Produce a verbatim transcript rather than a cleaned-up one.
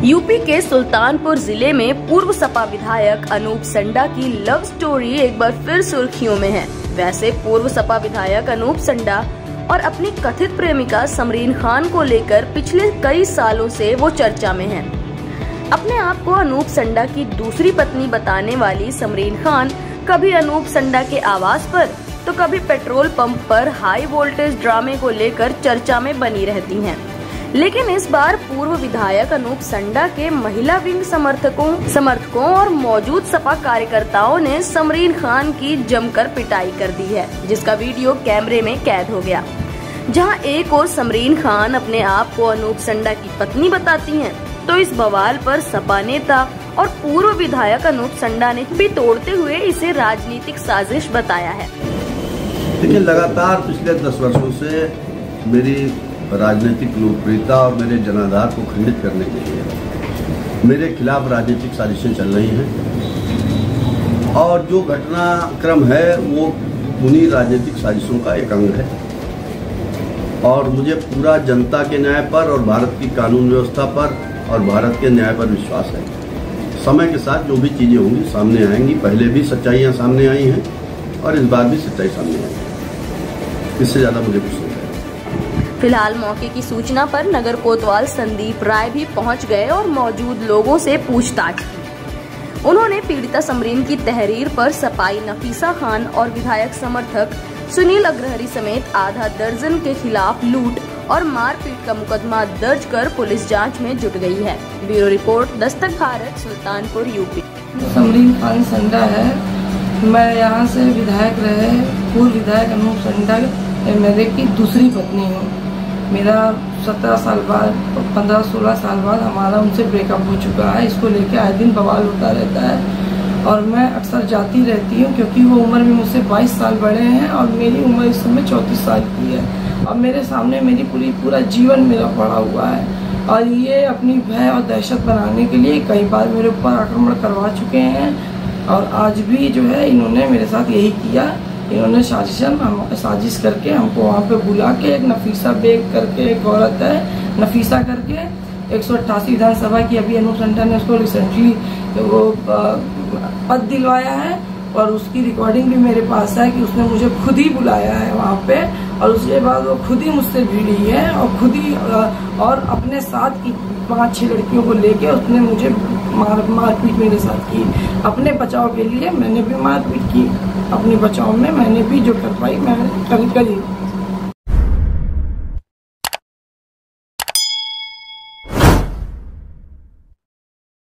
UP के सुल्तानपुर जिले में पूर्व सपा विधायक अनूप संडा की लव स्टोरी एक बार फिर सुर्खियों में है। वैसे पूर्व सपा विधायक अनूप संडा और अपनी कथित प्रेमिका समरीन खान को लेकर पिछले कई सालों से वो चर्चा में हैं। अपने आप को अनूप संडा की दूसरी पत्नी बताने वाली समरीन खान कभी अनूप संडा के आवास पर तो कभी पेट्रोल पंप पर हाई वोल्टेज ड्रामे को लेकर चर्चा में बनी रहती हैं। लेकिन इस बार पूर्व विधायक अनूप संडा के महिला विंग समर्थकों समर्थकों और मौजूद सपा कार्यकर्ताओं ने समरीन खान की जमकर पिटाई कर दी है, जिसका वीडियो कैमरे में कैद हो गया। जहां एक ओर समरीन खान अपने आप को अनूप संडा की पत्नी बताती हैं, तो इस बवाल पर सपा नेता और पूर्व विधायक अनूप संडा ने भी तोड़ते हुए इसे राजनीतिक साजिश बताया है। देखिए, लगातार पिछले दस वर्षों से मेरी राजनीतिक लोकप्रियता और मेरे जनाधार को खंडित करने के लिए मेरे खिलाफ राजनीतिक साजिशें चल रही हैं और जो घटनाक्रम है वो उन्हीं राजनीतिक साजिशों का एक अंग है। और मुझे पूरा जनता के न्याय पर और भारत की कानून व्यवस्था पर और भारत के न्याय पर विश्वास है। समय के साथ जो भी चीज़ें होंगी सामने आएंगी। पहले भी सच्चाइयाँ सामने आई हैं और इस बार भी सच्चाई सामने आई है। इससे ज़्यादा मुझे कुछ नहीं। फिलहाल मौके की सूचना पर नगर कोतवाल संदीप राय भी पहुंच गए और मौजूद लोगों से पूछताछ की। उन्होंने पीड़िता समरीन की तहरीर पर सपाई नफीसा खान और विधायक समर्थक सुनील अग्रहरी समेत आधा दर्जन के खिलाफ लूट और मारपीट का मुकदमा दर्ज कर पुलिस जांच में जुट गई है। Bureau report, Dastak Bharat, Sultanpur, UP. Samreen Khan संडा है। मैं यहाँ से विधायक रहे पूर्व विधायक अनूप संडा मेरे की दूसरी पत्नी हूँ। मेरा सत्रह साल बाद पंद्रह सोलह साल बाद हमारा उनसे ब्रेकअप हो चुका है। इसको लेके आए दिन बवाल होता रहता है और मैं अक्सर जाती रहती हूँ, क्योंकि वो उम्र में मुझसे बाईस साल बड़े हैं और मेरी उम्र इस समय चौंतीस साल की है। और मेरे सामने मेरी पूरी पूरा जीवन मेरा पड़ा हुआ है और ये अपनी भय और दहशत बनाने के लिए कई बार मेरे ऊपर आक्रमण करवा चुके हैं और आज भी जो है इन्होंने मेरे साथ यही किया। इन्होंने साजिशन हम साजिश करके हमको वहाँ पे बुला के एक नफीसा बेग करके एक औरत है नफीसा करके एक सौ अट्ठासी विधानसभा की अभी अनूप संडा ने उसको रिसेंटली वो पद दिलवाया है और उसकी रिकॉर्डिंग भी मेरे पास है कि उसने मुझे खुद ही बुलाया है वहाँ पे और उसके बाद वो खुद ही मुझसे भिड़ी है और खुद ही और अपने साथ की पांच छह लड़कियों को लेके उसने मुझे मार मारपीट मेरे साथ की। अपने बचाव के लिए मैंने भी मारपीट की। अपने बचाव में मैंने भी जो कर पाई मैंने करी करी